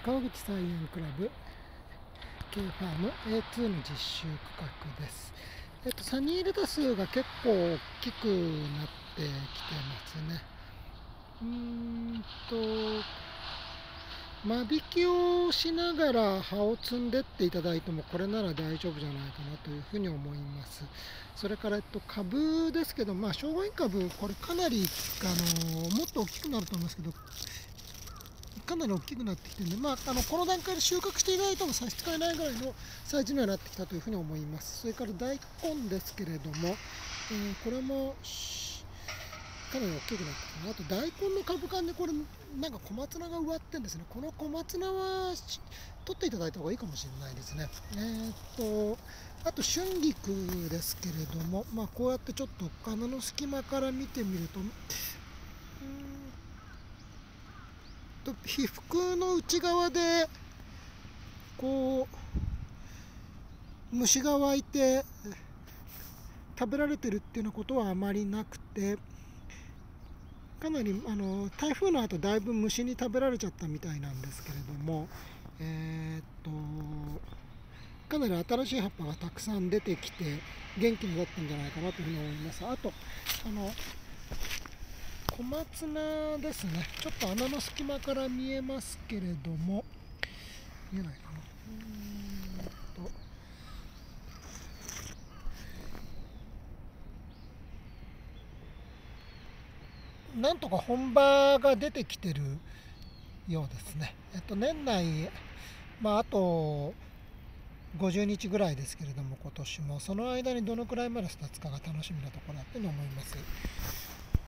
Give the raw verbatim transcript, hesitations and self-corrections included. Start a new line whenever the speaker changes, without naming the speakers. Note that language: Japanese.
川口菜園クラブ K ファーム エーツー の実習区画です。えっと、サニーレタスが結構大きくなってきてますね。うーんと間引きをしながら葉を摘んでっていただいてもこれなら大丈夫じゃないかなというふうに思います。それから、えっと、株ですけど、まあ、聖護院株、これかなりあのもっと大きくなると思いますけど、かなり大きくなってきてるんで、まあ、あのこの段階で収穫していただいても差し支えないぐらいのサイズにはなってきたというふうに思います。それから大根ですけれども、えー、これもかなり大きくなってきた。あと大根の株間でこれなんか小松菜が植わってるんですね。この小松菜は取っていただいた方がいいかもしれないですね。えー、っとあと春菊ですけれども、まあ、こうやってちょっと穴の隙間から見てみると、皮膚の内側でこう虫が湧いて食べられてるっていうようなことはあまりなくて、かなりあの台風の後だいぶ虫に食べられちゃったみたいなんですけれども、えー、っとかなり新しい葉っぱがたくさん出てきて元気になったんじゃないかなというふうに思います。あとあの小松菜ですね。ちょっと穴の隙間から見えますけれども、見えないかな。うーんとなんとか本葉が出てきてるようですね。えっと、年内、まあ、あとごじゅうにちぐらいですけれども、今年もその間にどのくらいまで育つかが楽しみなところだと思います。